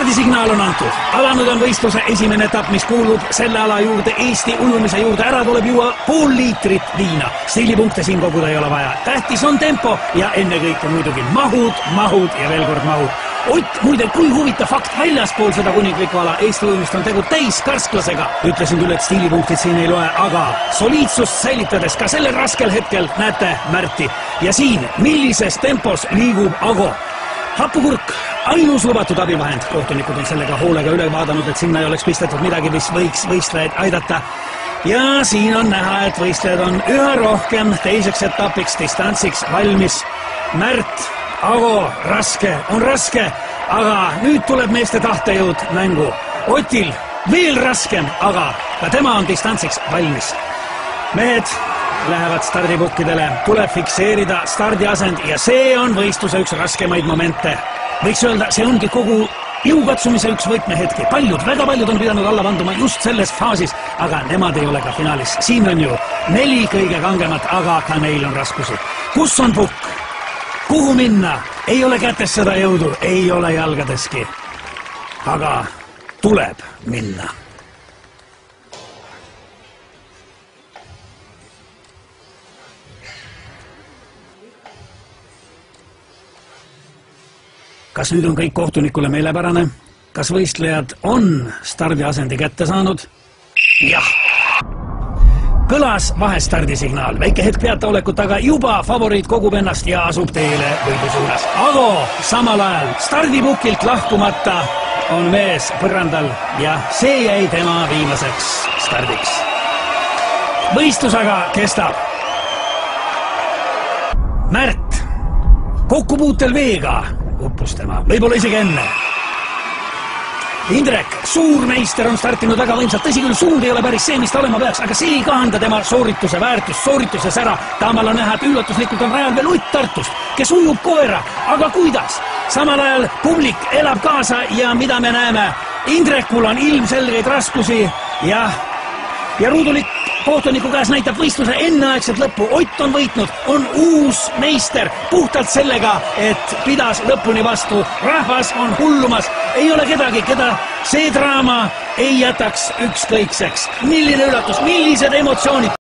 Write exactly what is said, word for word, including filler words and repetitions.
stardisignaal on antud. Alanud on võistluse esimene etapp, mis kuulub selle ala juurde, Eesti ujumise juurde. Ära tuleb juua pool liitrit viina. Stiilipunkte siin koguda ei ole vaja. Tähtis on tempo ja ennekõike muidugi mahud, mahud ja veel kord mahud. Ott, muide, kui huvitav fakt, väljaspool seda kuninglikku ala Eesti ujumist on tegu täis karsklasega. Ütlesin küll, et stiilipunktid siin ei loe, aga soliidsust säilitades ka sellel raskel hetkel näete Märti. Ja siin, millises tempos liigub Ago. Hapukurk, ainus lubatud abivahend. Kohtunikud on sellega hoolega üle vaadanud, et sinna ei oleks pistetud midagi, mis võiks võistlejaid aidata. Ja siin on näha, et võistlejad on üha rohkem teiseks etapiks, distantsiks valmis. Märt, Ago, raske, on raske, aga nüüd tuleb meeste tahtejõud mängu. Otil veel raskem, aga ka tema on distantsiks valmis. Mehed lähevad stardipukkidele, tuleb fikseerida stardiasend ja see on võistluse üks raskemaid momente. Võiks öelda, see ongi kogu jõukatsumise üks võtmehetki. Paljud, väga paljud on pidanud alla vanduma just selles faasis, aga nemad ei ole ka finaalis. Siin on ju neli kõige kangemat, aga ka neil on raskusi. Kus on pukk? Kuhu minna? Ei ole kätes seda jõudu, ei ole jalgadeski. Aga tuleb minna. Kas nüüd on kõik kohtunikule meelepärane? Kas võistlejad on stardiasendi kätte saanud? Jah! Kõlas vahestardisignaal. Väike hetk peataolekut, aga juba favoriit kogub ennast ja asub teele võidu suunas. Ago samal ajal stardipukilt lahkumata on mees põrandal ja see jäi tema viimaseks stardiks. Võistlus aga kestab. Märt kokkupuutel veega uppus tema, võib-olla isegi enne. Indrek, suurmeister on startinud väga võimsalt, tõsi küll, suund ei ole päris see, mis ta olema peaks, aga see ei kahanda tema soorituse väärtust, soorituses ära. Taamal on näha, et üllatuslikult on rajal veel Ott Tartust, kes ujub koera, aga kuidas? Samal ajal publik elab kaasa ja mida me näeme? Indrekul on ilmselgeid raskusi ja, ja ruudulik kohtuniku käes näitab võistluse enneaegset lõppu. Ott on võitnud, on uus meister puhtalt sellega, et pidas lõpuni vastu. Rahvas on hullumas, ei ole kedagi, keda see draama ei jätaks ükskõikseks. Milline üllatus, millised emotsioonid!